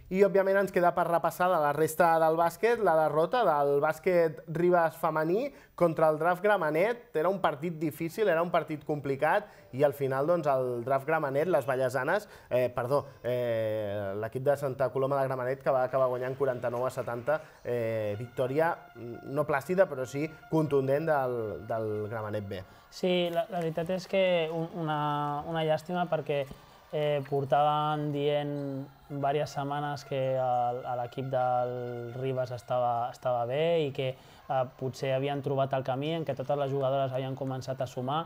I, òbviament, ens queda per repassar de la resta del bàsquet la derrota del bàsquet Ribes femení contra el Draft Gramenet. Era un partit difícil, era un partit complicat i al final el Draft Gramenet, les vallesanes, l'equip de Santa Coloma de Gramenet que va acabar guanyant 49-70, victòria no plàcida però sí contundent del Gramenet B. Sí, la veritat és que una llàstima perquè portaven dient diverses setmanes que l'equip del Ribes estava bé i que potser havien trobat el camí en què totes les jugadores havien començat a sumar.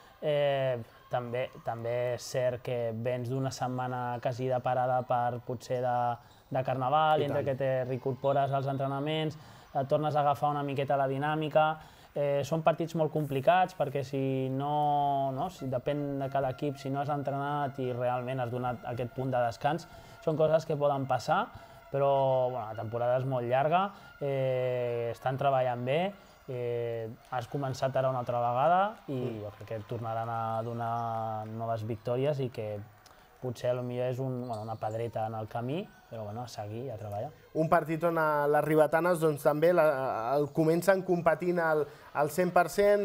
També és cert que vens d'una setmana quasi de parada per potser de Carnaval i entre que te reincorpores als entrenaments, tornes a agafar una miqueta la dinàmica. Són partits molt complicats perquè si depèn de cada equip, si no has entrenat i realment has donat aquest punt de descans, són coses que poden passar, però la temporada és molt llarga, estan treballant bé, has començat ara una altra vegada i jo crec que tornaran a donar noves victòries i que potser potser és una pedreta en el camí, però a seguir i a treballar. Un partit on les ribetanes també el comencen competint al 100%,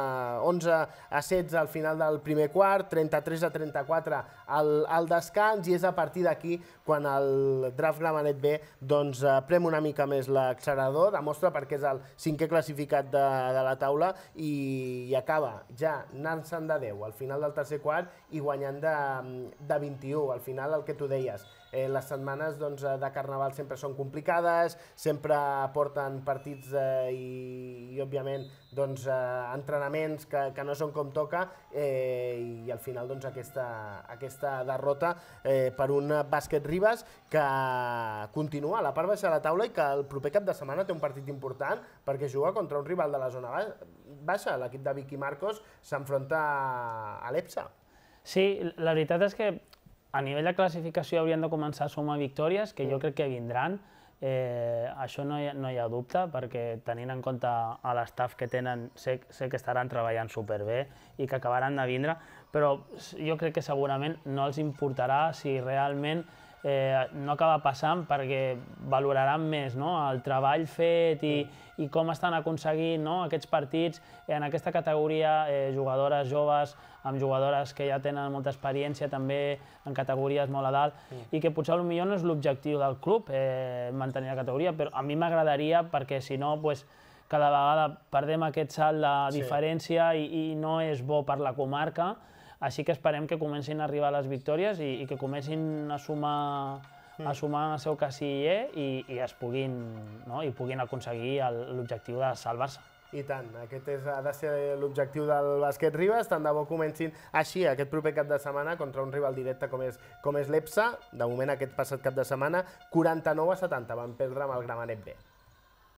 11-16 al final del primer quart, 33-34 al descans, i és a partir d'aquí quan el Draft Gramenet B prem una mica més l'accelerador, demostra perquè és el 5è classificat de la taula i acaba ja anant-se'n de 10 al final del tercer quart i guanyant de 21. Al final, el que tu deies, les setmanes de Carnaval sempre són complicades, sempre porten partits i òbviament entrenaments que no són com toca i al final aquesta derrota per un bàsquet Ribes que continua a la part baixa de la taula i que el proper cap de setmana té un partit important perquè juga contra un rival de la zona baixa. L'equip de Vicky Marcos s'enfronta a l'EPSA. Sí, la veritat és que a nivell de classificació haurien de començar a sumar victòries, que jo crec que vindran. Això no hi ha dubte, perquè tenint en compte l'estaf que tenen, sé que estaran treballant superbé i que acabaran de vindre, però jo crec que segurament no els importarà si realment no acaba passant, perquè valoraran més el treball fet i com estan aconseguint aquests partits en aquesta categoria, jugadores joves amb jugadores que ja tenen molta experiència també en categories molt a dalt i que potser potser no és l'objectiu del club mantenir la categoria, però a mi m'agradaria perquè si no cada vegada perdem aquest salt de diferència i no és bo per la comarca. Així que esperem que comencin a arribar les victòries i que comencin a sumar en el seu casiller i puguin aconseguir l'objectiu de salvar-se. I tant, aquest ha de ser l'objectiu del bàsquet Ribes, tant de bo comencin així aquest proper cap de setmana contra un rival directe com és l'EPSA. De moment aquest passat cap de setmana 49-70 van perdre amb el Gramenet B.